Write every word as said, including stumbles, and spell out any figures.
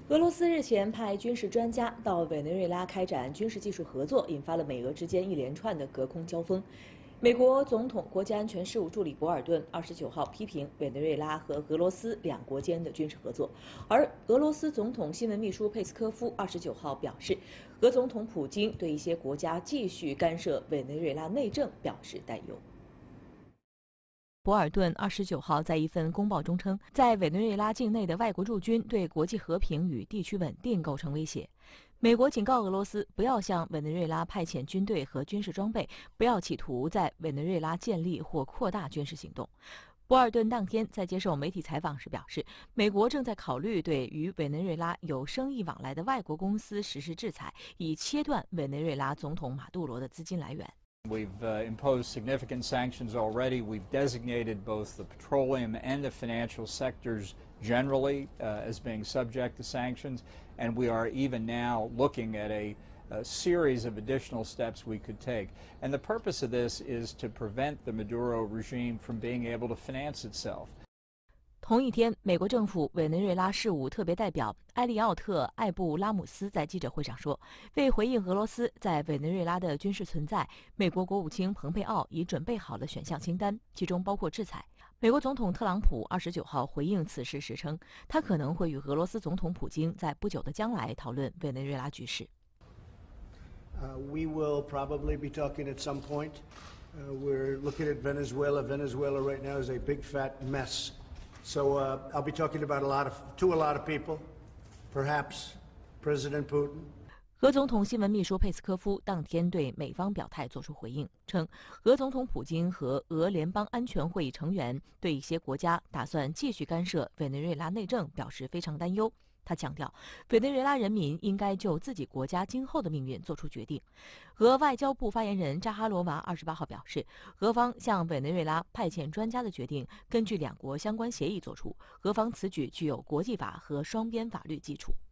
俄罗斯日前派军事专家到委内瑞拉开展军事技术合作，引发了美俄之间一连串的隔空交锋。美国总统国家安全事务助理博尔顿二十九号批评委内瑞拉和俄罗斯两国间的军事合作，而俄罗斯总统新闻秘书佩斯科夫二十九号表示，俄总统普京对一些国家继续干涉委内瑞拉内政表示担忧。博尔顿二十九号在一份公报中称，在委内瑞拉境内的外国驻军对国际和平与地区稳定构成威胁。美国警告俄罗斯不要向委内瑞拉派遣军队和军事装备，不要企图在委内瑞拉建立或扩大军事行动。博尔顿当天在接受媒体采访时表示，美国正在考虑对与委内瑞拉有生意往来的外国公司实施制裁，以切断委内瑞拉总统马杜罗的资金来源。 We've uh, imposed significant sanctions already. We've designated both the petroleum and the financial sectors generally uh, as being subject to sanctions, and we are even now looking at a, a series of additional steps we could take. And the purpose of this is to prevent the Maduro regime from being able to finance itself. 同一天，美国政府委内瑞拉事务特别代表埃利奥特·艾布拉姆斯在记者会上说，为回应俄罗斯在委内瑞拉的军事存在，美国国务卿蓬佩奥已准备好了选项清单，其中包括制裁。美国总统特朗普二十九号回应此事时称，他可能会与俄罗斯总统普京在不久的将来讨论委内瑞拉局势。 Uh, we will probably be talking at some point. Uh, we're looking at Venezuela. Venezuela right now is a big fat mess. So uh, I'll be talking about a lot of, to a lot of people, perhaps President Putin. 俄总统新闻秘书佩斯科夫当天对美方表态作出回应，称俄总统普京和俄联邦安全会议成员对一些国家打算继续干涉委内瑞拉内政表示非常担忧。他强调，委内瑞拉人民应该就自己国家今后的命运做出决定。俄外交部发言人扎哈罗娃二十八号表示，俄方向委内瑞拉派遣专家的决定根据两国相关协议作出，俄方此举具有国际法和双边法律基础。